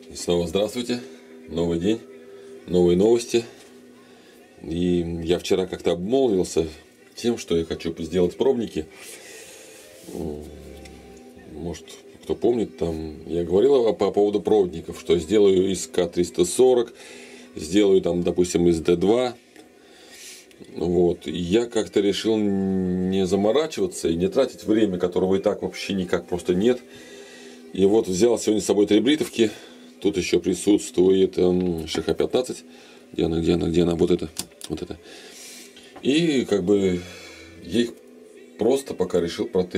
Снова здравствуйте, новый день, новые новости. И я вчера как-то обмолвился тем, что я хочу сделать пробники. Может, кто помнит, там я говорил по поводу пробников, что сделаю из К340, сделаю там, допустим, из Д2. Вот. И я как-то решил не заморачиваться и не тратить время, которого и так вообще никак просто нет. И вот взял сегодня с собой 3 бритовки. Тут еще присутствует ШХ-15. Где она? Вот это. И как бы я их просто пока решил протестировать.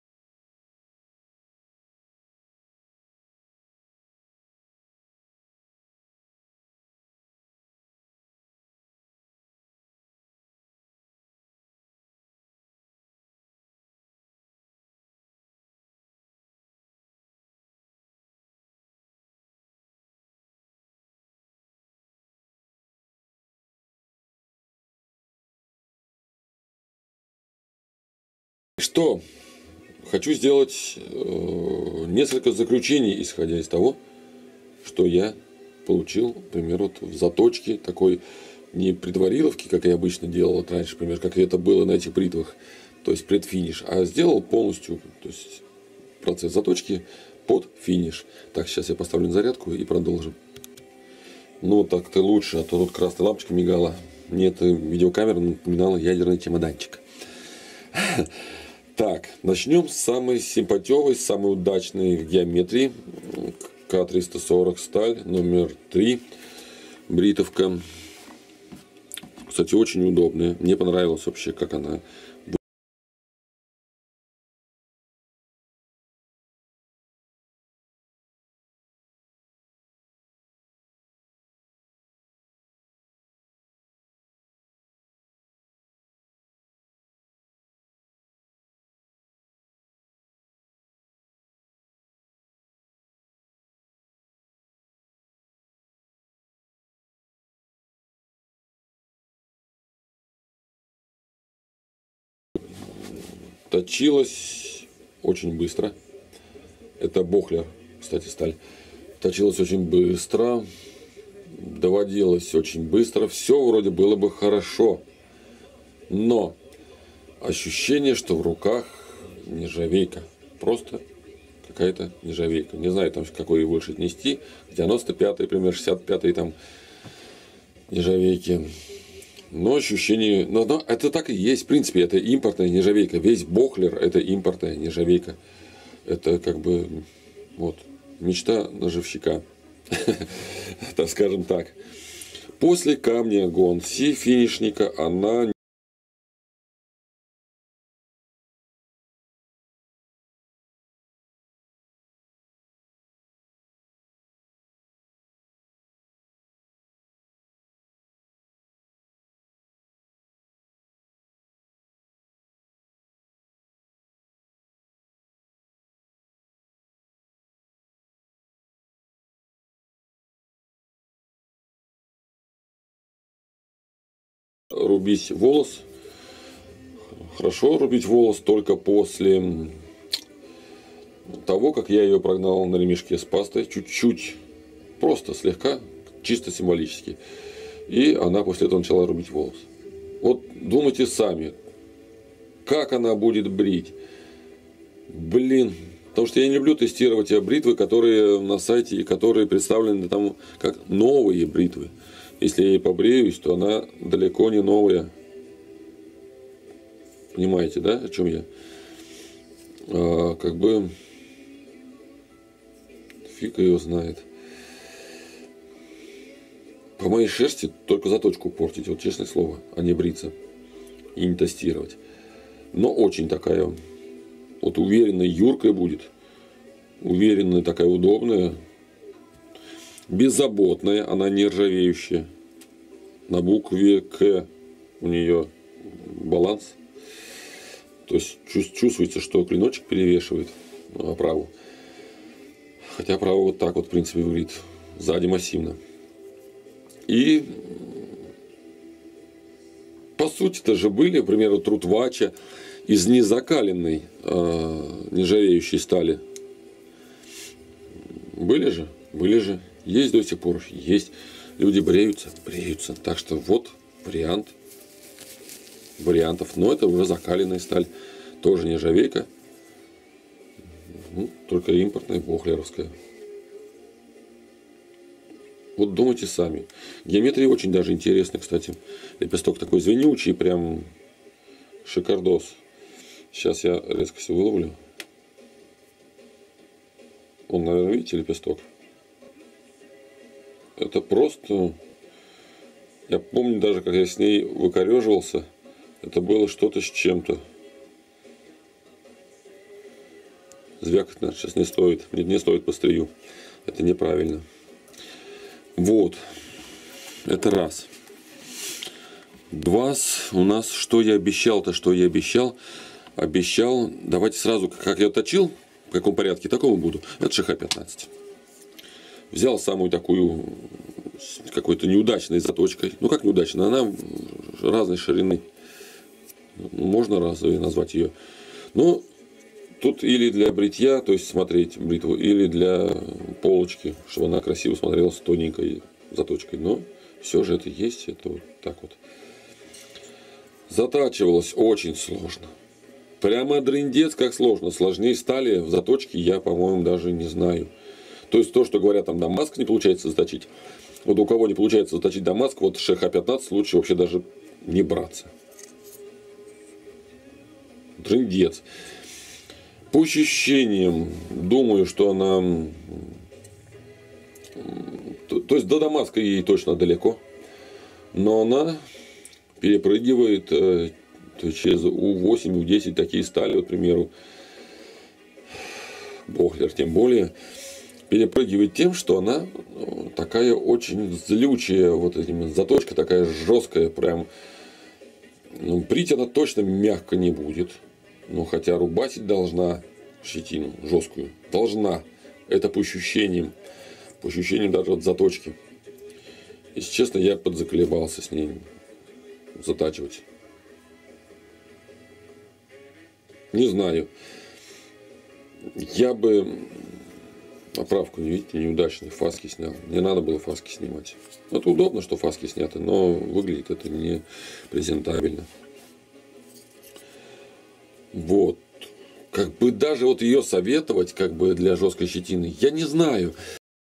Что? Хочу сделать несколько заключений, исходя из того, что я получил, например, вот в заточке такой не предвариловки, как я обычно делал вот раньше, например, как это было на этих бритвах, то есть предфиниш, а сделал полностью, то есть процесс заточки под финиш. Так, сейчас я поставлю на зарядку и продолжим. Ну, так-то лучше, а то тут красная лампочка мигала. Мне эта видеокамера напоминала ядерный чемоданчик. Так, начнем с самой симпатевой, самой удачной в геометрии. К340 сталь, номер 3. Бритовка. Кстати, очень удобная. Мне понравилось вообще, как она. Точилась очень быстро. Это Бохлер, кстати, сталь. Точилась очень быстро. Доводилась очень быстро. Все вроде было бы хорошо. Но ощущение, что в руках нержавейка. Просто какая-то нержавейка. Не знаю, там какой больше отнести. 95-й, пример, 65-й там нержавейки. Но ощущение... Но это так и есть. В принципе, это импортная нержавейка. Весь Бохлер это импортная нержавейка. Это как бы вот мечта ножевщика. Так скажем так. После камня Гонси финишника она... Рубить волос. Хорошо рубить волос только после того, как я ее прогнал на ремешке с пастой. Чуть-чуть, просто слегка, чисто символически. И она после этого начала рубить волос. Вот думайте сами, как она будет брить. Блин, потому что я не люблю тестировать бритвы, которые на сайте и которые представлены там как новые бритвы. Если я ей побреюсь, то она далеко не новая. Понимаете, да, о чем я? Как бы фиг ее знает. По моей шерсти только заточку портить, вот честное слово, а не бриться и не тестировать. Но очень такая вот уверенная, юркая будет. Уверенная, такая удобная. Беззаботная, она не ржавеющая. На букве К у нее баланс. То есть чувствуется, что клиночек перевешивает оправу. Хотя оправа вот так вот, в принципе, выглядит сзади массивно. И по сути-то же были, к примеру, Трутвача из незакаленной нержавеющей стали. Были же? Были же. Есть до сих пор. Есть. Люди бреются. Бреются. Так что вот вариант. Вариантов. Но это уже закаленная сталь. Тоже нержавейка. Ну, только импортная, бохлеровская. Вот думайте сами. Геометрия очень даже интересная, кстати. Лепесток такой звенючий, прям шикардос. Сейчас я резкость выловлю. Он, наверное, видите, лепесток? Это просто... Я помню даже, как я с ней выкореживался. Это было что-то с чем-то. Звякать, наверное, сейчас не стоит. Не стоит по стрию. Это неправильно. Вот. Это раз. Два. У нас, что я обещал-то, что я обещал? Обещал, давайте сразу, как я точил, в каком порядке, такому буду. Это ШХ-15. Взял самую такую, с какой-то неудачной заточкой. Ну, как неудачная? Она разной ширины. Можно разовой назвать ее. Но тут или для бритья, то есть смотреть бритву, или для полочки, чтобы она красиво смотрелась тоненькой заточкой. Но все же это есть, это вот так вот. Затачивалось очень сложно. Прямо дрындец как сложно. Сложнее стали в заточке я, по-моему, даже не знаю. То есть то, что говорят, там Дамаск не получается заточить. Вот у кого не получается заточить Дамаск, вот ШХ-15 лучше вообще даже не браться. Дрындец. По ощущениям, думаю, что она... То есть до Дамаска ей точно далеко. Но она перепрыгивает через У8, У10 такие стали, вот, к примеру. Бохлер тем более. Перепрыгивает тем, что она такая очень злючая. Вот этим, заточка такая жесткая. Прям. Ну, брить она точно мягко не будет. Но хотя рубасить должна щетину жесткую. Должна. Это по ощущениям. По ощущениям даже от заточки. Если честно, я подзаколебался с ней затачивать. Не знаю. Я бы оправку, не видите, неудачный, фаски снял. Не надо было фаски снимать. Это удобно, что фаски сняты, но выглядит это не презентабельно. Вот. Как бы даже вот ее советовать, как бы для жесткой щетины, я не знаю.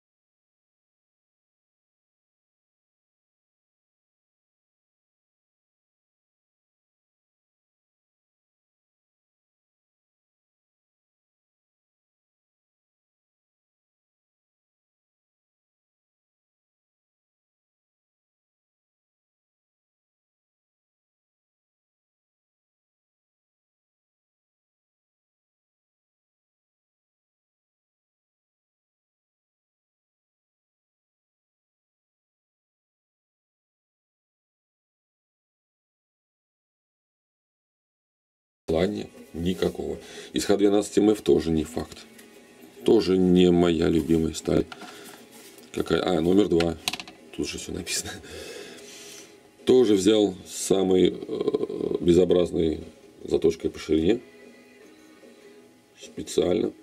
Желания никакого. Из Х12МФ тоже не факт. Тоже не моя любимая сталь. Какая? А, номер 2. Тут же все написано. Тоже взял самый безобразной заточкой по ширине. Специально.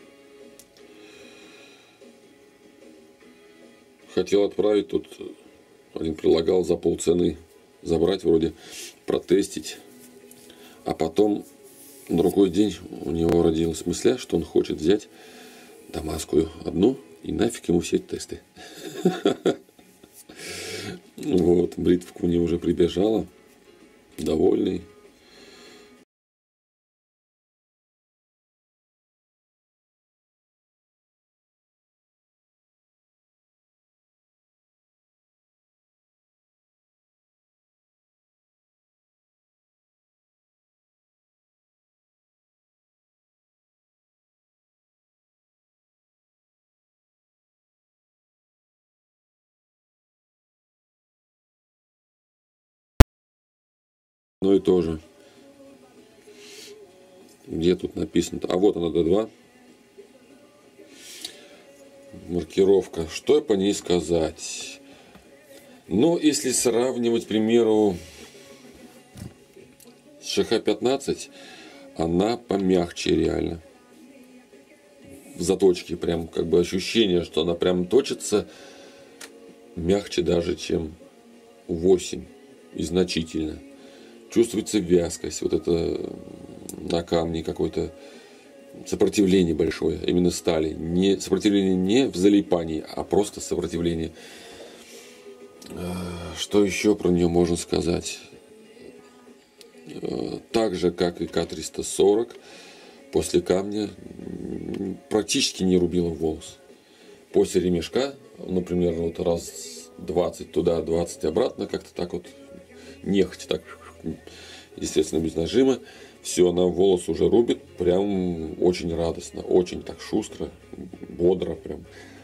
Хотел отправить, тут один предлагал за полцены забрать вроде, протестить. А потом на другой день у него родилась мысля, что он хочет взять дамасскую одну и нафиг ему все эти тесты. Вот, бритвка мне уже прибежала, довольный. Ну и тоже. Где тут написано? А вот она, D2. Маркировка. Что по ней сказать? Ну, если сравнивать, к примеру, с ШХ-15, она помягче реально. в заточке, прям как бы ощущение, что она прям точится мягче даже, чем у 8, и значительно. Чувствуется вязкость, вот это на камне какое-то сопротивление большое, именно стали. Не, сопротивление не в залипании, а просто сопротивление. Что еще про нее можно сказать? Так же, как и К340, после камня практически не рубила волос. После ремешка, например, вот раз 20 туда, 20 обратно, как-то так вот, нехотя, так, естественно, без нажима, все, она волос уже рубит, прям очень радостно, очень так шустро, бодро прям.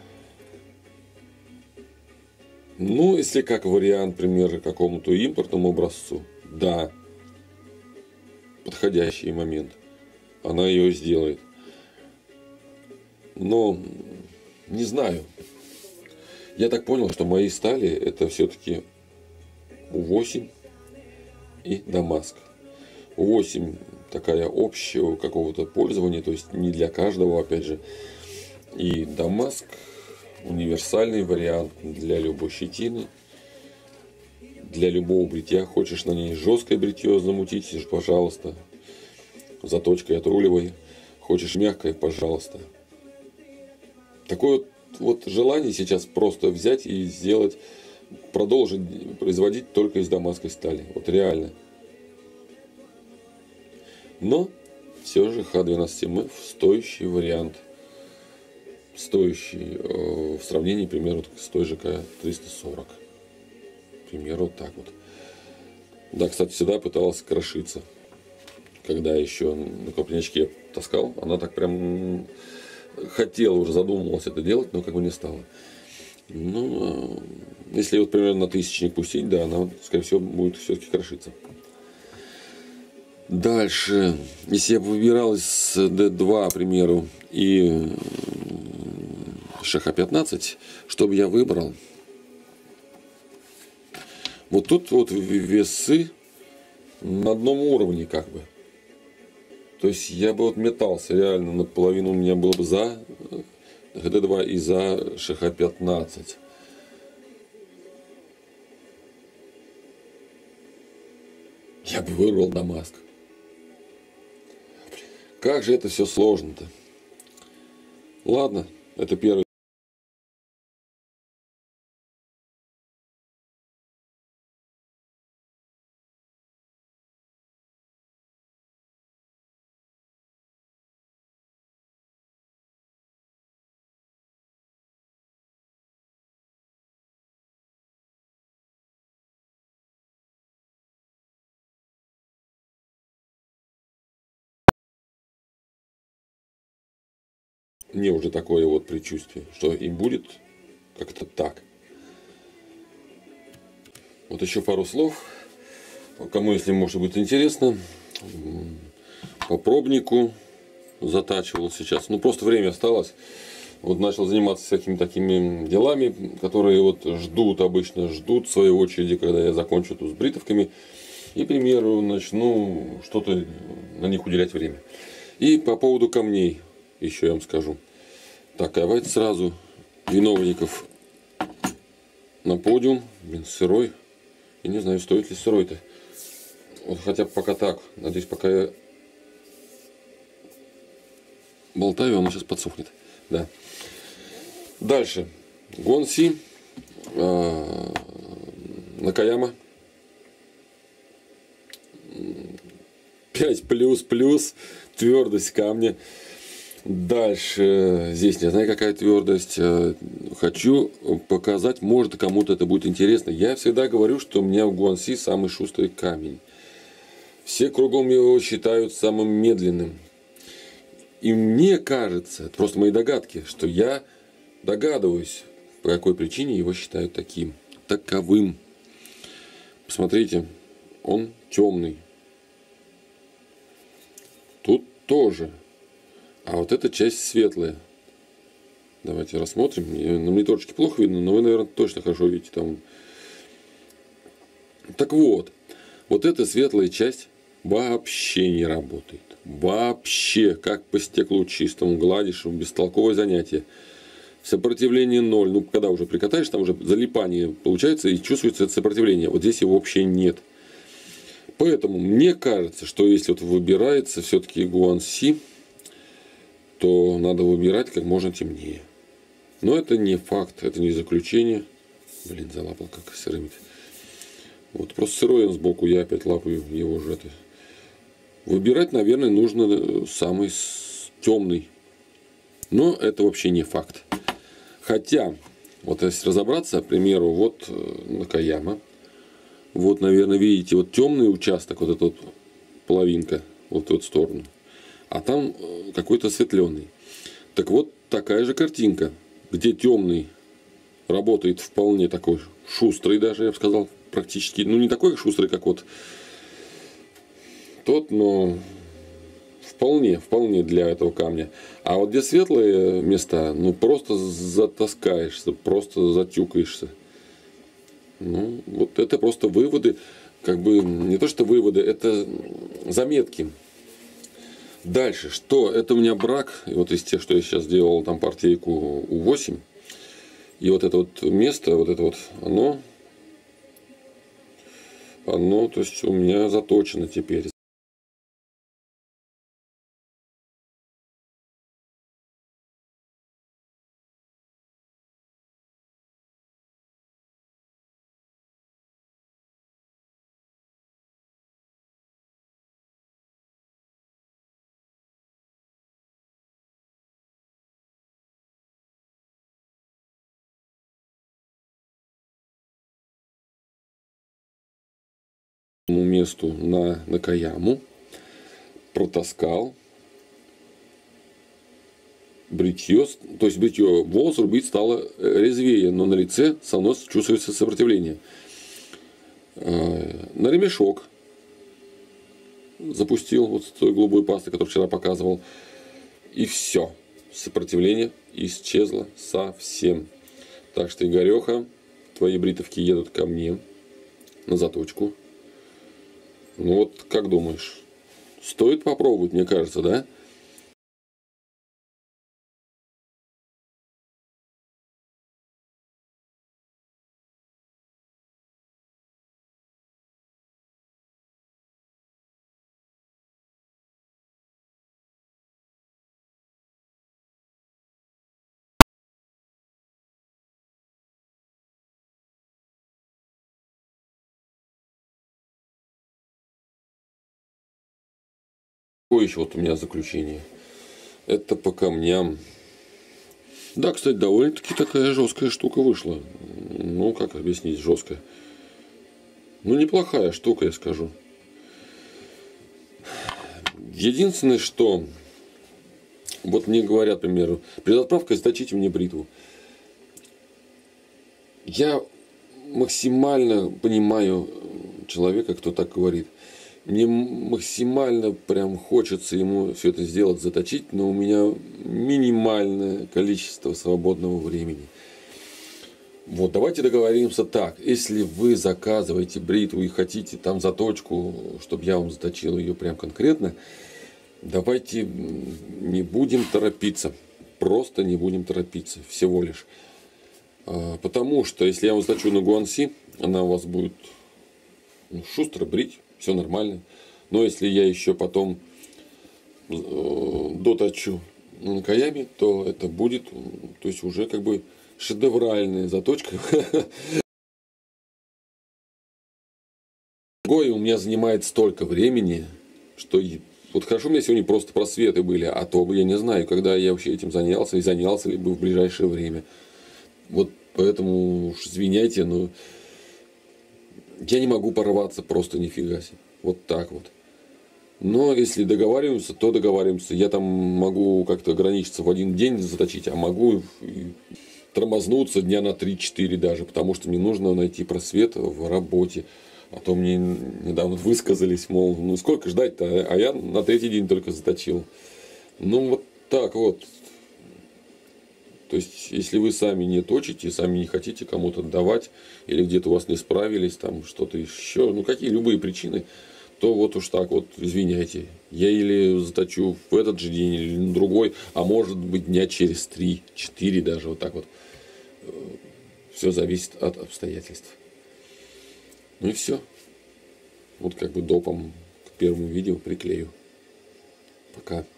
Ну, если как вариант, например, какому-то импортному образцу, да, подходящий момент, она ее сделает. Но не знаю. Я так понял, что мои стали это все-таки У8 и Дамаск. У8 такая общего какого-то пользования, то есть не для каждого, опять же. И Дамаск универсальный вариант для любой щетины, для любого бритья. Хочешь на ней жесткое бритье замутить, пожалуйста, заточкой отруливай. Хочешь мягкое, пожалуйста. Такое вот желание сейчас просто взять и сделать, продолжить производить только из дамасской стали. Вот реально. Но все же Х12МФ стоящий вариант. Стоящий в сравнении, к примеру, с той же К340. К примеру, вот так вот. Да, кстати, всегда пыталась крошиться. Когда еще на крупнячке таскал, она так прям хотела, уже задумывалась это делать, но как бы не стала. Ну, если вот примерно на тысячник пустить, да, она, скорее всего, будет все-таки крошиться. Дальше, если я бы выбирал из D2, к примеру, и ШХ-15, что бы я выбрал? Вот тут вот весы на одном уровне как бы. То есть я бы вот метался реально, наполовину у меня было бы за ГД2 и за ШХ-15. Я бы выбрал Дамаск. Как же это все сложно-то. Ладно, это первый. Мне уже такое вот предчувствие, что им будет как-то так. Вот еще пару слов. Кому, если может быть интересно, по пробнику затачивал сейчас. Ну, просто время осталось. Вот начал заниматься всякими такими делами, которые вот обычно ждут в своей очереди, когда я закончу тут с бритовками. И, к примеру, начну что-то на них уделять время. И по поводу камней еще я вам скажу. Так, давайте сразу виновников на подиум. Блин, сырой. Я не знаю, стоит ли сырой-то. Вот хотя бы пока так. Надеюсь, пока я болтаю, он сейчас подсохнет. Да. Дальше. Гонси. Накаяма. 5++. Твердость камня. Дальше. Здесь не знаю, какая твердость. Хочу показать, может, кому-то это будет интересно. Я всегда говорю, что у меня в Гуанси самый шустрый камень. Все кругом его считают самым медленным. И мне кажется, это просто мои догадки, что я догадываюсь, по какой причине его считают таковым. Посмотрите, он темный. Тут тоже. А вот эта часть светлая. Давайте рассмотрим. На мониторчике плохо видно, но вы, наверное, точно хорошо видите там. Так вот, вот эта светлая часть вообще не работает. Вообще, как по стеклу чистому гладишь, бестолковое занятие. Сопротивление 0. Ну, когда уже прикатаешь, там уже залипание получается и чувствуется это сопротивление. Вот здесь его вообще нет. Поэтому мне кажется, что если вот выбирается все-таки Гуанси, то надо выбирать как можно темнее. Но это не факт, это не заключение. Блин, залапал как сырым. Вот просто сырой он сбоку, я опять лапаю его же. Выбирать, наверное, нужно самый темный. Но это вообще не факт. Хотя, вот если разобраться, к примеру, вот Накаяма. Вот, наверное, видите, вот темный участок, вот эта вот половинка, вот в эту сторону. А там какой-то осветленный. Так вот, такая же картинка, где темный работает вполне такой шустрый даже, я бы сказал, практически. Ну, не такой шустрый, как вот тот, но вполне для этого камня. А вот где светлые места, ну, просто затаскаешься, просто затюкаешься. Ну, вот это просто выводы, как бы, не то что выводы, это заметки. Дальше, что? Это у меня брак, и вот из тех, что я сейчас сделал, там партейку У8, и вот это вот место, вот это вот, оно, то есть у меня заточено теперь. Месту на Накаяму, протаскал бритье, то есть бритье, волос рубить стало резвее, но на лице со мной чувствуется сопротивление. На ремешок запустил вот с той голубой пасты, которую вчера показывал, и все, сопротивление исчезло совсем. Так что, Игореха, твои бритовки едут ко мне на заточку. Ну вот, как думаешь? Стоит попробовать, мне кажется, да? Какое еще вот у меня заключение? Это по камням. Да, кстати, довольно-таки такая жесткая штука вышла. Ну, как объяснить, жесткая? Ну, неплохая штука, я скажу. Единственное, что... Вот мне говорят, к примеру, перед отправкой заточите мне бритву. Я максимально понимаю человека, кто так говорит. Мне максимально прям хочется ему все это сделать, заточить, но у меня минимальное количество свободного времени. Вот, давайте договоримся так. Если вы заказываете бритву и хотите там заточку, чтобы я вам заточил ее прям конкретно, давайте не будем торопиться. Просто не будем торопиться, всего лишь. Потому что, если я вам заточу на Гуанси, она у вас будет шустро брить. Все нормально. Но если я еще потом доточу на Накаяме, то это будет, то есть уже как бы шедевральная заточка. Другое у меня занимает столько времени, что вот хорошо у меня сегодня просто просветы были, а то бы я не знаю, когда я вообще этим занялся и занялся ли бы в ближайшее время. Вот поэтому уж извиняйте, но я не могу порваться просто нифига себе. Вот так вот. Но если договариваемся, то договариваемся. Я там могу как-то ограничиться в один день заточить, а могу и тормознуться дня на 3-4 даже, потому что мне нужно найти просвет в работе. А то мне недавно высказались, мол, ну сколько ждать-то, а я на 3-й день только заточил. Ну вот так вот. То есть, если вы сами не точите, сами не хотите кому-то давать, или где-то у вас не справились, там что-то еще, ну какие любые причины, то вот уж так вот, извиняйте. Я или заточу в этот же день, или на другой, а может быть дня через 3-4 даже, вот так вот. Все зависит от обстоятельств. Ну и все. Вот как бы допом к первому видео приклею. Пока.